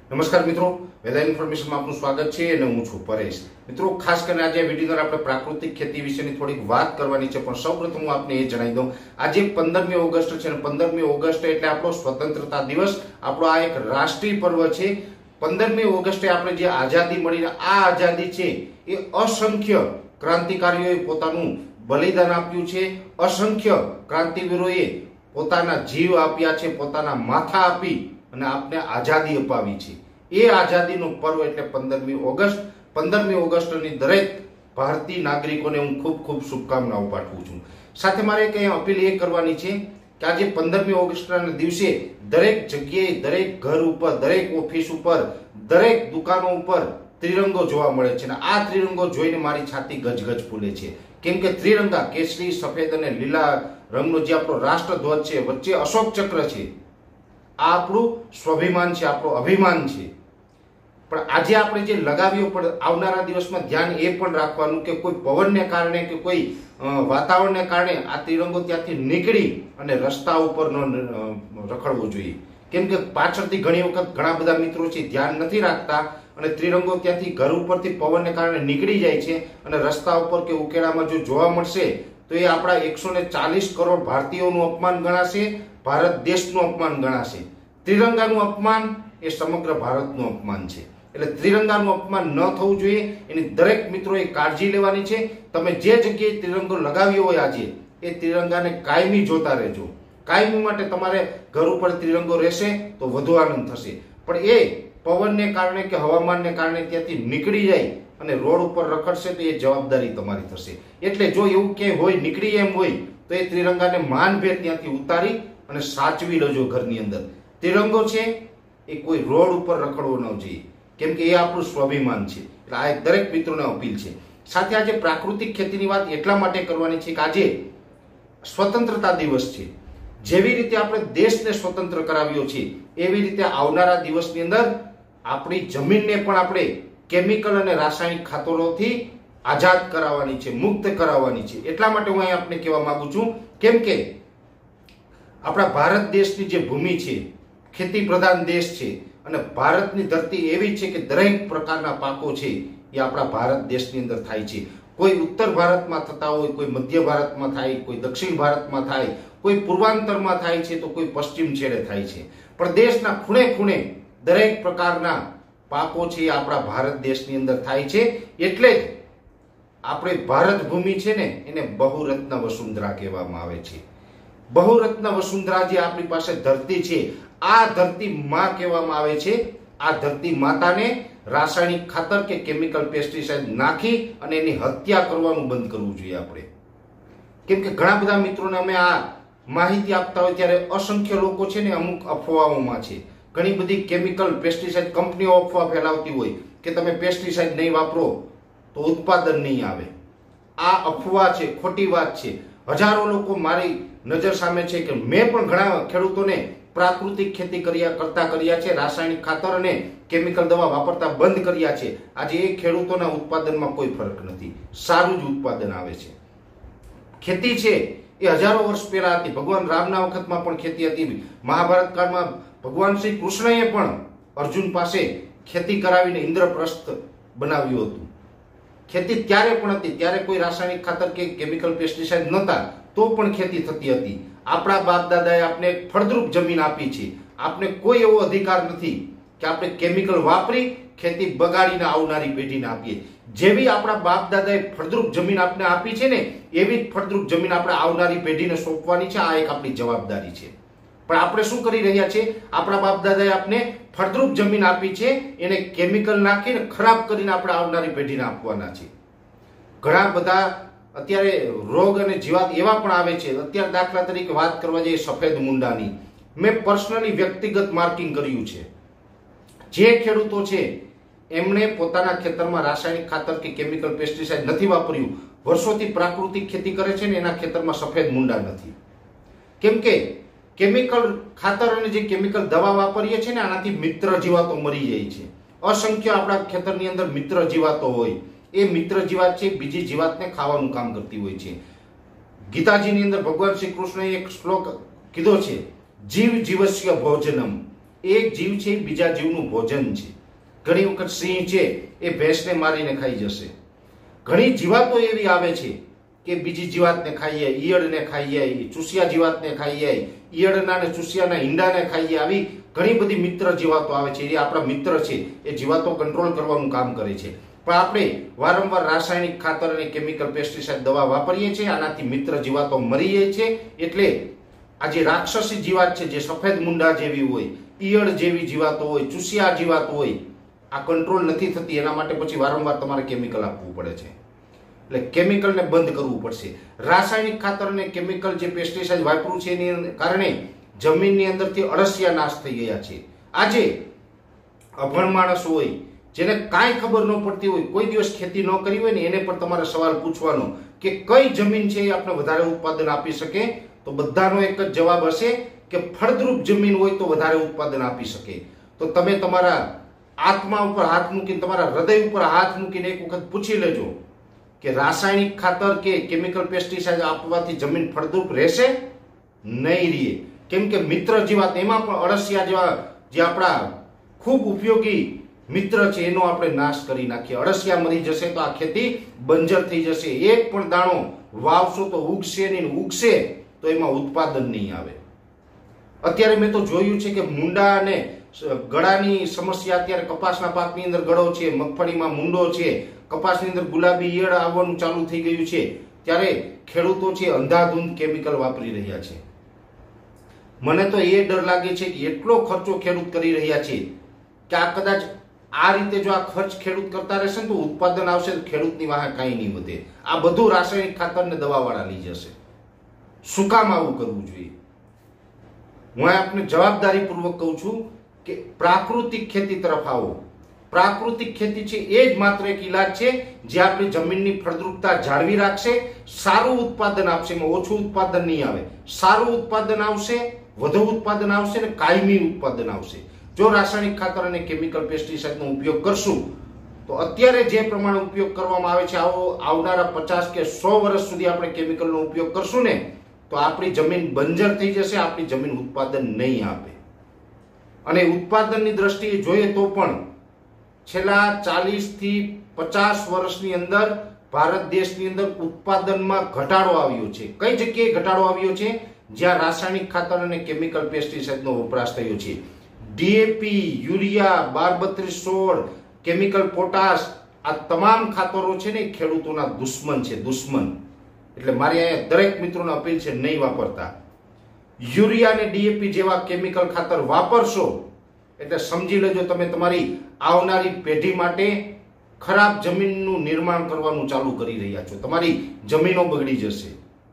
નમસ્કાર મિત્રો, વેધર ઇન્ફોર્મેશનમાં આપનું સ્વાગત છે અને હું છું પરેશ। મિત્રો, ખાસ કરીને આજે વિડીયોમાં આપણે પ્રાકૃતિક ખેતી વિશેની થોડીક વાત કરવાની છે, પણ સૌપ્રથમ હું આપને એ જણાવી દઉં, આજે 15મી ઓગસ્ટ છે અને 15મી ઓગસ્ટ એટલે આપણો સ્વતંત્રતા દિવસ, આપણો આ એક રાષ્ટ્રીય પર્વ છે। 15મી ઓગસ્ટે આપણે જે આઝાદી મળી, આ આઝાદી છે એ અસંખ્ય ક્રાંતિકારીઓએ પોતાનું બલિદાન આપ્યું છે, અસંખ્ય ક્રાંતિવીરોએ પોતાના જીવ આપ્યા છે, પોતાના માથા આપી અને આપને આઝાદી અપાવી છે। એ આઝાદીનો પર્વ એટલે 15મી ઓગસ્ટ। 15મી ઓગસ્ટની દરેક ભારતીય નાગરિકોને હું ખૂબ ખૂબ શુભકામનાઓ પાઠવું છું। સાથે મારે કંઈ અપીલ એ કરવાની છે કે આજે 15મી ઓગસ્ટના દિવસે દરેક જગ્યાએ, દરેક ઘર ઉપર, દરેક ઓફિસ ઉપર, દરેક દુકાનો ઉપર ત્રિરંગો જોવા મળે છે અને આ ત્રિરંગો જોઈને મારી છાતી ગજગજ ફૂલે છે, કેમ કે ત્રિરંગા કેસરી, સફેદ અને લીલા રંગનો જે આપણો રાષ્ટ્રધ્વજ છે, વચ્ચે અશોક ચક્ર છે, આ આપણું સ્વાભિમાન છે, આપણો અભિમાન છે। પણ આજે આપણે જે લગાવ્યો, પણ આવનારા દિવસમાં ધ્યાન એ પણ રાખવાનું કે કોઈ પવનને કારણે કે કોઈ વાતાવરણને કારણે આ ત્રિરંગો ત્યાંથી નીકળી અને રસ્તા ઉપર ન રખડવો જોઈએ, કેમ કે પાછળથી ઘણી વખત ઘણા બધા મિત્રો છે ધ્યાન નથી રાખતા અને ત્રિરંગો ત્યાંથી ઘર ઉપરથી પવનને કારણે નીકળી જાય છે અને રસ્તા ઉપર કે ઉકેડામાં જો જોવા મળશે તો એ આપણા 140 કરોડ ભારતીયોનું અપમાન ગણાશે, ભારત દેશનું અપમાન ગણાશે। ત્રિરંગાનું અપમાન એ સમગ્ર ભારતનું અપમાન છે, એટલે ત્રિરંગાનું અપમાન ન થવું જોઈએ, એની દરેક મિત્રોએ કાળજી લેવાની છે। તમે જે જગ્યાએ ત્રિરંગો લગાવ્યો હોય આજે, એ ત્રિરંગાને કાયમી જોતા રહેજો। કાયમી માટે તમારે ઘર ઉપર ત્રિરંગો રહેશે તો વધુ આનંદ થશે, પણ એ પવનને કારણે કે હવામાનને કારણે ત્યાંથી નીકળી જાય અને રોડ ઉપર રખડશે તો એ જવાબદારી તમારી થશે। એટલે જો એવું ક્યાંય હોય, નીકળી એમ હોય, તો એ ત્રિરંગાને માનભેર ત્યાંથી ઉતારી અને સાચવી લેજો ઘરની અંદર। ત્રિરંગો છે એ કોઈ રોડ ઉપર રખડવો ન જોઈએ, કેમ કે એ આપણું સ્વાભિમાન છે। એટલે આ એક દરેક મિત્રોને અપીલ છે। સાથે આજે પ્રાકૃતિક ખેતીની વાત એટલા માટે કરવાની છે કે આજે સ્વતંત્રતા દિવસ છે। જેવી રીતે આપણે દેશને સ્વતંત્ર કરાવ્યો છે, એવી રીતે આવનારા દિવસની અંદર આપણી જમીનને પણ આપણે કેમિકલ અને રાસાયણિક ખાતરોથી આઝાદ કરાવવાની છે, મુક્ત કરાવવાની છે। એટલા માટે હું અહીં આપને કહેવા માંગુ છું, કેમ કે આપણા ભારત દેશની જે ભૂમિ છે, ખેતી પ્રધાન દેશ છે અને ભારતની ધરતી એવી છે કે દરેક પ્રકારના પાકો છે એ આપણા ભારત દેશની અંદર થાય છે। કોઈ ઉત્તર ભારતમાં થતા હોય, કોઈ મધ્ય ભારતમાં થાય, કોઈ દક્ષિણ ભારતમાં થાય, કોઈ પૂર્વાંતરમાં થાય છે તો કોઈ પશ્ચિમ છેડે થાય છે, પણ દેશના ખૂણે ખૂણે દરેક પ્રકારના પાકો છે એ આપણા ભારત દેશની અંદર થાય છે। એટલે જ આપણે ભારત ભૂમિ છે ને એને બહુરત્ન વસુંધરા કહેવામાં આવે છે। બહુરત્ન વસુંધરા જે આપણી પાસે ધરતી છે, આ ધરતી માં કહેવામાં આવે છે। આ ધરતી માતાને રાસાયણિક ખાતર કે કેમિકલ પેસ્ટિસાઇડ નાખી અને એની હત્યા કરવાનું બંધ કરવું જોઈએ આપણે, કેમ કે ઘણા બધા મિત્રોને અમે આ માહિતી આપતા હોય ત્યારે અસંખ્ય લોકો છે ને અમુક અફવાઓમાં છે, ઘણી બધી કેમિકલ પેસ્ટિસાઇડ કંપનીઓ અફવા ફેલાવતી હોય કે તમે પેસ્ટિસાઇડ નહીં વાપરો તો ઉત્પાદન નહીં આવે। આ અફવા છે, ખોટી વાત છે। હજારો લોકો મારી નજર સામે છે કે મેં પણ ઘણા ખેડૂતોને પ્રાકૃતિક ખેતી કરતા કર્યા છે, રાસાયણિક ખાતર અને કેમિકલ દવા વાપરતા બંધ કર્યા છે। આજે એ ખેડૂતોના ઉત્પાદનમાં કોઈ ફરક નથી, સારું જ ઉત્પાદન આવે છે। ખેતી છે એ હજારો વર્ષ પહેલા હતી, ભગવાન રામના વખતમાં પણ ખેતી હતી। મહાભારત કાળમાં ભગવાન શ્રી કૃષ્ણએ પણ અર્જુન પાસે ખેતી કરાવીને ઇન્દ્રપ્રસ્થ બનાવ્યું હતું। ખેતી ત્યારે પણ હતી, ત્યારે કોઈ રાસાયણિક ખાતર કે કેમિકલ પેસ્ટિસાઇડ નહોતા, તો પણ ખેતી થતી હતી। આપણા બાપ દાદાએ આપણે ફળદ્રુપ જમીન આપી છે, આપણે કોઈ એવો અધિકાર નથી કે આપણે કેમિકલ વાપરી ખેતી બગાડીને આવનારી પેઢીને આપીએ। જેવી આપણા બાપ દાદાએ ફળદ્રુપ જમીન આપણે આપી છે ને, એવી જ ફળદ્રુપ જમીન આપણે આવનારી પેઢીને સોંપવાની છે। આ એક આપણી જવાબદારી છે, પણ આપણે શું કરી રહ્યા છે? આપણા બાપ દાદાએ આપણે ફળદ્રુપ જમીન આપી છે, એને કેમિકલ નાખીને ખરાબ કરીને આપણે આવનારી પેઢીને આપવાના છે। ઘણા બધા અત્યારે રોગ અને જીવાત એવા પણ આવે છે। અત્યારે દાખલા તરીકે વાત કરવા જઈએ સફેદ મૂંડાની, મેં પર્સનલી વ્યક્તિગત માર્કિંગ કર્યું છે। જે ખેડૂતો છે એમણે પોતાના ખેતરમાં રાસાયણિક ખાતર કે કેમિકલ પેસ્ટિસાઇડ નથી વાપર્યું, વર્ષોથી પ્રાકૃતિક ખેતી કરે છે ને, એના ખેતરમાં સફેદ મૂંડા નથી, કેમ કે કેમિકલ ખાતર અને જે કેમિકલ દવા વાપરીએ છીએ ને, આનાથી મિત્ર જીવાતો મરી જાય છે। અસંખ્ય આપણા ખેતરની અંદર મિત્ર જીવાતો હોય, એ મિત્ર જીવાત છે બીજી જીવાતને ખાવાનું કામ કરતી હોય છે। ગીતાજીની અંદર ભગવાન શ્રી કૃષ્ણએ એક શ્લોક કીધો છે, જીવ જીવસ્ય ભોજનમ, એક જીવ છે એ બીજા જીવનું ભોજન છે. ઘણી વખત સિંહ છે એ ભેંસને મારીને ખાઈ જશે. ઘણી જીવાતો એવી આવે છે કે બીજી જીવાતને ખાઈએ, ઈયળને ખાઈએ, ચૂસિયા જીવાતને ખાઈએ, ઈયળના ને ચૂસિયાના ઈંડાને ખાઈએ. આવી ઘણી બધી મિત્ર જીવાતો આવે છે. એ આપણા મિત્ર છે. એ જીવાતો કંટ્રોલ કરવાનું કામ કરે છે. પણ આપણે વારંવાર રાસાયણિક ખાતર અને કેમિકલ પેસ્ટિસાઇડ દવા વાપરીએ છીએ. આનાથી મિત્ર જીવાતો મરી જાય છે. એટલે આ જે રાક્ષસી જીવાત છે, જે સફેદ મુંડા જેવી હોય, ઈયળ જેવી જીવાતો હોય, ચૂસિયા જીવાતો હોય, આ કંટ્રોલ નથી થતી. એના માટે પછી વારંવાર તમારે કેમિકલ આપવું પડે છે. એટલે કેમિકલને બંધ કરવું પડશે. રાસાયણિક ખાતર અને કેમિકલ જે પેસ્ટિસાઇડ વાપર્યું છે એની કારણે જમીનની અંદરથી અળસિયા નાશ થઈ ગયા છે. આજે અભણ માણસ હોય, જેને કાંઈ ખબર ન પડતી હોય, કોઈ દિવસ ખેતી ન કરી હોય ને, એને પણ તમારે સવાલ પૂછવાનો કે કઈ જમીન છે એ આપણે વધારે ઉત્પાદન આપી શકે, તો બધાનો એક જ જવાબ હશે કે ફળદ્રુપ જમીન હોય તો વધારે ઉત્પાદન આપી શકે. તો તમે તમારા આત્મા ઉપર હાથ મૂકીને, તમારા હૃદય ઉપર હાથ મૂકીને એક વખત પૂછી લેજો કે રાસાયણિક ખાતર કે કેમિકલ પેસ્ટિસાઇડ આપવાથી જમીન ફળદ્રુપ રહેશે? નહીં રહે. કેમ કે મિત્ર જીવાત, એમાં પણ અળસિયા જેવા જે આપણા ખૂબ ઉપયોગી મિત્ર છે, એનો આપણે નાશ કરી નાખીએ. અળસિયા મરી જશે તો આ ખેતી બંજર થઈ જશે. એક પણ દાણો વાવશો તો ઉગશે નહીં, ઉગશે તો એમાં ઉત્પાદન નહીં આવે. અત્યારે મેં તો જોયું છે કે મુંડા અને ગળાની સમસ્યા અત્યારે કપાસના પાકની અંદર ગળો છે, મગફળીમાં મુંડો છે, કપાસની અંદર ગુલાબી ઈયળ આવવાનું ચાલુ થઈ ગયું છે. ત્યારે ખેડૂતો છે અંધાધૂંધ કેમિકલ વાપરી રહ્યા છે. મને તો એ ડર લાગે છે કે એટલો ખર્ચો ખેડૂત કરી રહ્યા છે કે આ કદાચ આ રીતે જો આ ખર્ચ ખેડૂત કરતા રહેશે ને તો ઉત્પાદન આવશે તો ખેડૂતની વાહે કાંઈ નહીં વધે. આ બધું રાસાયણિક ખાતર ને દવાવાળા લઈ જશે. શું કામ આવું કરવું જોઈએ? હું આપને જવાબદારીપૂર્વક કહું છું કે પ્રાકૃતિક ખેતી તરફ આવો. પ્રાકૃતિક ખેતી છે એ જ માત્ર એક ઈલાજ છે જે આપણી જમીનની ફળદ્રુપતા જાળવી રાખશે, સારું ઉત્પાદન આપશે. એમાં ઓછું ઉત્પાદન નહીં આવે, સારું ઉત્પાદન આવશે, વધુ ઉત્પાદન આવશે ને કાયમી ઉત્પાદન આવશે. જો રાસાયણિક ખાતર અને કેમિકલ પેસ્ટિસાઇડનો ઉપયોગ કરશું તો અત્યારે જે પ્રમાણે ઉપયોગ કરવામાં આવે છે, આવનારા 50 કે 100 વર્ષ સુધી આપણે કેમિકલનો ઉપયોગ કરશું ને તો આપણી જમીન બંજર થઈ જશે. આપણી જમીન ઉત્પાદન નહીં આપે. અને ઉત્પાદનની દ્રષ્ટિએ જોઈએ તો પણ છેલ્લા 40 થી 50 વર્ષની અંદર ભારત દેશની અંદર ઉત્પાદનમાં ઘટાડો આવ્યો છે. કઈ જગ્યાએ ઘટાડો આવ્યો છે? જ્યાં રાસાયણિક ખાતર અને કેમિકલ પેસ્ટિસાઇડનો વપરાશ થયો છે. ડીએપી, યુરિયા, 12-32-16, કેમિકલ પોટાશ, આ તમામ ખાતરો છે ને ખેડૂતોના દુશ્મન છે, દુશ્મન. એટલે મારી અહીંયા દરેક મિત્રોને અપીલ છે, નહીં વાપરતા. યુરિયા અને ડીએપી જેવા કેમિકલ ખાતર વાપરશો એટલે સમજી લેજો તમે તમારી આવનારી પેઢી માટે ખરાબ જમીનનું નિર્માણ કરવાનું ચાલુ કરી રહ્યા છો. તમારી જમીનો બગડી જશે.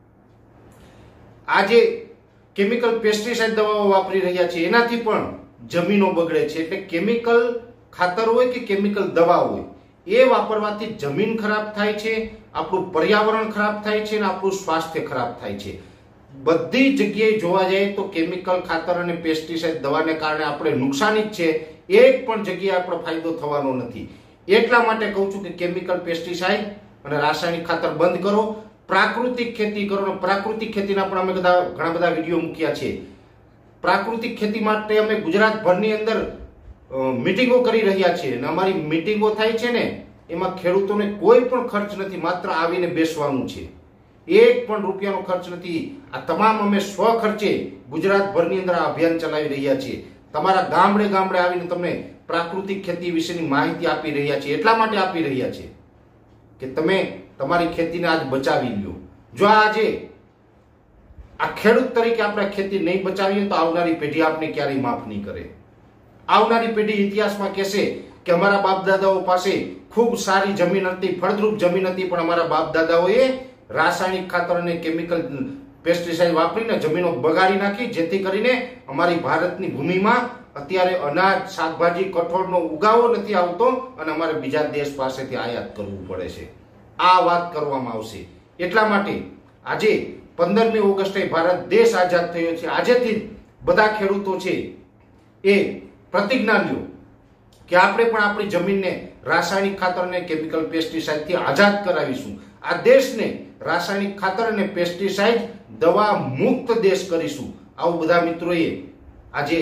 આજે કેમિકલ પેસ્ટિસાઇડ દવાઓ વાપરી રહ્યા છે એનાથી પણ જમીનો બગડે છે. એટલે કેમિકલ ખાતર હોય કે કેમિકલ દવા હોય, એ વાપરવાથી જમીન ખરાબ થાય છે, આપણું પર્યાવરણ ખરાબ થાય છે અને આપણું સ્વાસ્થ્ય ખરાબ થાય છે. બધી જગ્યાએ જોવા જઈએ તો કેમિકલ ખાતર અને પેસ્ટિસાઇડ દવાને કારણે આપણે નુકસાની જ છે. એક પણ જગ્યાએ આપણો ફાયદો થવાનો નથી. એટલા માટે કહું છું કે કેમિકલ પેસ્ટિસાઇડ અને રાસાયણિક ખાતર બંધ કરો, પ્રાકૃતિક ખેતી કરો. પ્રાકૃતિક ખેતીના પણ અમે ઘણા બધા વિડીયો મૂક્યા છે. પ્રાકૃતિક ખેતી માટે અમે ગુજરાતભરની અંદર મીટિંગો કરી રહ્યા છીએ અને અમારી મીટિંગો થાય છે ને એમાં ખેડૂતોને કોઈ પણ ખર્ચ નથી, માત્ર આવીને બેસવાનું છે. એક પણ રૂપિયાનો ખર્ચ નથી. આ તમામ અમે સ્વખર્ચે ગુજરાતભરની અંદર આ અભિયાન ચલાવી રહ્યા છીએ. તમારા ગામડે ગામડે આવીને તમને પ્રાકૃતિક ખેતી વિશેની માહિતી આપી રહ્યા છીએ. એટલા માટે આપી રહ્યા છે કે તમે તમારી ખેતીને આજ બચાવી લ્યો. જો આજે આ ખેડૂત તરીકે આપણે ખેતી નહીં બચાવીએ તો આવનારી પેઢી આપણે ક્યારેય માફ નહીં કરે. આવનારી પેઢી ઇતિહાસમાં કહેશે કે અમારા બાપ દાદાઓ પાસે ખૂબ સારી જમીન હતી, ફળદ્રુપ જમીન હતી, પણ અમારા બાપ દાદાઓએ રાસાયણિક ખાતર અને કેમિકલ પેસ્ટિસાઇડ વાપરીને જમીનો બગાડી નાખી, જેથી કરીને અમારી ભારતની ભૂમિમાં અત્યારે અનાજ, શાકભાજી, કઠોળનો ઉગાવો નથી આવતો અને અમારે બીજા દેશ પાસેથી આયાત કરવું પડે છે. આ વાત કરવામાં આવશે. એટલા માટે આજે 15મી ઓગસ્ટે ભારત દેશ આઝાદ થયો છે. આજેથી બધા ખેડૂતો છે એ પ્રતિજ્ઞા લ્યો કે આપણે પણ આપણી જમીનને રાસાયણિક ખાતર અને કેમિકલ પેસ્ટિસાઇડથી આઝાદ કરાવીશું. આ દેશને રાસાયણિક ખાતર અને પેસ્ટિસાઇડ દવા મુક્ત દેશ કરીશું. આવું બધા મિત્રોએ આજે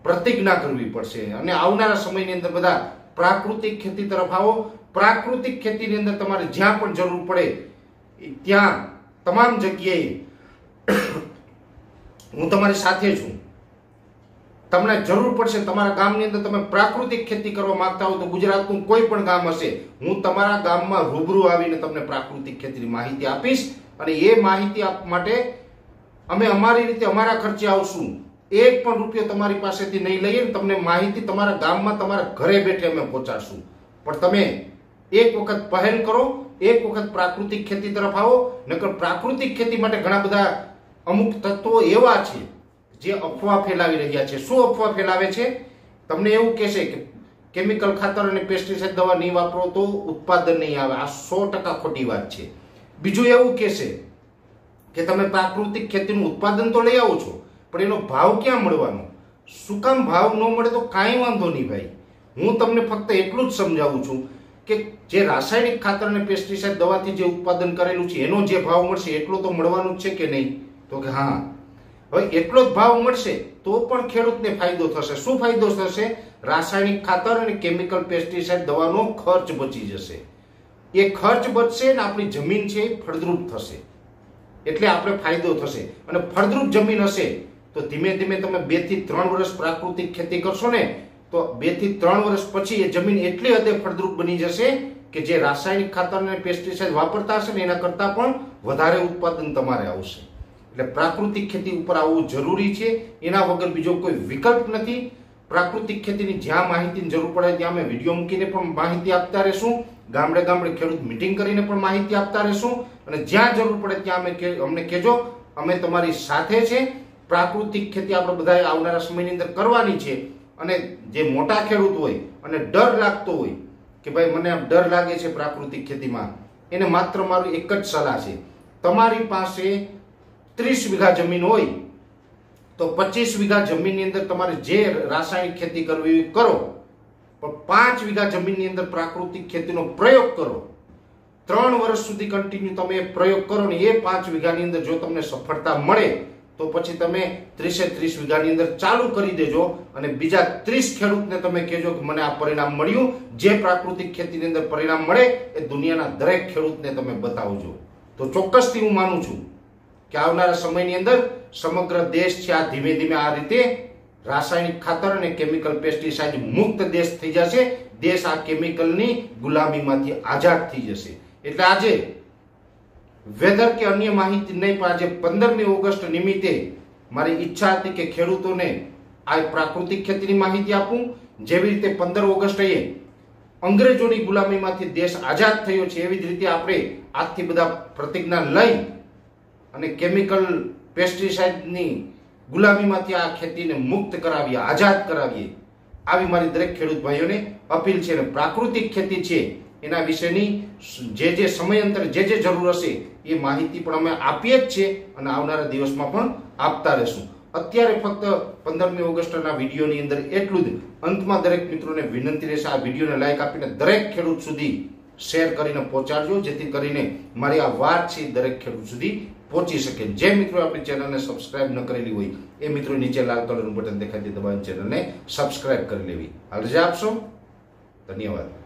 પ્રતિજ્ઞા કરવી પડશે અને આવનારા સમયની અંદર બધા પ્રાકૃતિક ખેતી તરફ આવો. પ્રાકૃતિક ખેતીની અંદર તમારે જ્યાં પણ જરૂર પડે ત્યાં તમામ જગ્યાએ હું તમારી સાથે છું. તમને જરૂર પડશે તમારા ગામની અંદર તમે પ્રાકૃતિક ખેતી કરવા માંગતા હો તો ગુજરાતનું કોઈ પણ ગામ હશે, હું તમારા ગામમાં રૂબરૂ આવીને તમને પ્રાકૃતિક ખેતીની માહિતી આપીશ અને એ માહિતી આપવા માટે અમે અમારી રીતે અમારા ખર્ચે આવશું. એક પણ રૂપિયો તમારી પાસેથી નહીં લઈએ, તમને માહિતી તમારા ગામમાં તમારા ઘરે બેઠે અમે પહોંચાડશું. પણ તમે એક વખત પહેલ કરો, એક વખત પ્રાકૃતિક ખેતી તરફ આવો. નકર પ્રાકૃતિક ખેતી માટે ઘણા બધા અમુક તત્વો એવા છે જે અફવા ફેલાવી રહ્યા છે. શું અફવા ફેલાવે છે? તમને એવું કહેશે કે કેમિકલ ખાતર અને પેસ્ટિસાઇડ દવા નહીં વાપરો તો ઉત્પાદન નહીં આવે. આ 100% ખોટી વાત છે. બીજું એવું કહેશે કે તમે પ્રાકૃતિક ખેતીનું ઉત્પાદન તો લઈ આવો છો પણ એનો ભાવ ક્યાં મળવાનો? શું કામ ભાવ ન મળે તો કાંઈ વાંધો નહીં ભાઈ. હું તમને ફક્ત એટલું જ સમજાવું છું કે જે રાસાયણિક ખાતર અને પેસ્ટિસાઇડ દવાથી જે ઉત્પાદન કરેલું છે એનો જે ભાવ મળશે એટલો તો મળવાનું જ છે કે નહીં? તો કે હા. હવે એટલો જ ભાવ મળશે તો પણ ખેડૂતને ફાયદો થશે. શું ફાયદો થશે? રાસાયણિક ખાતર અને કેમિકલ પેસ્ટિસાઇડ દવાનો ખર્ચ બચી જશે. એ ખર્ચ બચશે ને આપણી જમીન છે એ ફળદ્રુપ થશે, એટલે આપણે ફાયદો થશે. અને ફળદ્રુપ જમીન હશે તો ધીમે ધીમે તમે 2 થી 3 વર્ષ પ્રાકૃતિક ખેતી કરશો ને તો 2 થી 3 વર્ષ પછી એ જમીન એટલી હદે ફળદ્રુપ બની જશે કે જે રાસાયણિક ખાતર અને પેસ્ટિસાઇડ વાપરતા હશે ને એના કરતા પણ વધારે ઉત્પાદન તમારે આવશે. એટલે પ્રાકૃતિક ખેતી ઉપર આવવું જરૂરી છે. એના વગર બીજો કોઈ વિકલ્પ નથી. પ્રાકૃતિક ખેતીની જ્યાં માહિતીની જરૂર પડે ત્યાં અમે વિડીયો મૂકીને પણ માહિતી આપતા રહેશું. ગામડે ગામડે ખેડૂત મીટિંગ કરીને પણ માહિતી આપતા રહેશું. અને જ્યાં જરૂર પડે ત્યાં અમને કહેજો, અમે તમારી સાથે છે. પ્રાકૃતિક ખેતી આપણે બધા આવનારા સમયની અંદર કરવાની છે. અને જે મોટા ખેડૂત હોય અને ડર લાગતો હોય કે ભાઈ મને આમ ડર લાગે છે પ્રાકૃતિક ખેતીમાં, એને માત્ર મારું એક જ સલાહ છે. તમારી પાસે 30 વીઘા જમીન હોય તો 25 વીઘા જમીનની અંદર તમારે જે રાસાયણિક ખેતી કરવી કરો, પણ 5 વીઘા જમીનની અંદર પ્રાકૃતિક ખેતીનો પ્રયોગ કરો. 3 વર્ષ સુધી કન્ટિન્યુ તમે પ્રયોગ કરો ને એ 5 વીઘાની અંદર જો તમને સફળતા મળે તો પછી તમે 30 વીઘાની અંદર ચાલુ કરી દેજો અને બીજા 30 ખેડૂતને તમે કહેજો કે મને આ પરિણામ મળ્યું. જે પ્રાકૃતિક ખેતીની અંદર પરિણામ મળે એ દુનિયાના દરેક ખેડૂતને તમે બતાવજો. તો ચોક્કસથી હું માનું છું કે આવનારા સમયની અંદર સમગ્ર દેશ છે આ ધીમે ધીમે આ રીતે રાસાયણિક ખાતર અને કેમિકલ પેસ્ટિસાઇડ મુક્ત દેશ થઈ જશે. દેશ આ કેમિકલની ગુલામીમાંથી આઝાદ થઈ જશે. એટલે આજે વેધર કે અન્ય માહિતી નહીં, પણ આજે 15મી ઓગસ્ટ નિમિત્તે મારી ઈચ્છા હતી કે ખેડૂતોને આ પ્રાકૃતિક ખેતીની માહિતી આપું. જેવી રીતે 15 ઓગસ્ટે અંગ્રેજોની ગુલામીમાંથી દેશ આઝાદ થયો છે એવી જ રીતે આપણે આજથી બધા પ્રતિજ્ઞા લઈ અને કેમિકલ પેસ્ટિસાઇડની ગુલામીમાંથી આ ખેતીને મુક્ત કરાવીએ, આઝાદ કરાવીએ. આવી મારી દરેક ખેડૂત ભાઈઓને અપીલ છે. અને પ્રાકૃતિક ખેતી છે એના વિશેની જે સમયાંતરે જે જરૂર હશે એ માહિતી પણ અમે આપીએ જ છે અને આવનારા દિવસમાં પણ આપતા રહેશું. અત્યારે ફક્ત 15મી ઓગસ્ટના વિડીયોની અંદર એટલું જ. અંતમાં દરેક મિત્રોને વિનંતી રહેશે આ વિડીયોને લાઈક આપીને દરેક ખેડૂત સુધી શેર કરીને પહોંચાડજો, જેથી કરીને મારી આ વાત છે દરેક ખેડૂત સુધી પહોંચી શકે. જે મિત્રો આપણી ચેનલને સબસ્ક્રાઇબ ન કરેલી હોય એ મિત્રો નીચે લાલ કલરનું બટન દેખાય તે દબાવીને ચેનલને સબસ્ક્રાઇબ કરી લેવી. હાલ રજા આપશો. ધન્યવાદ.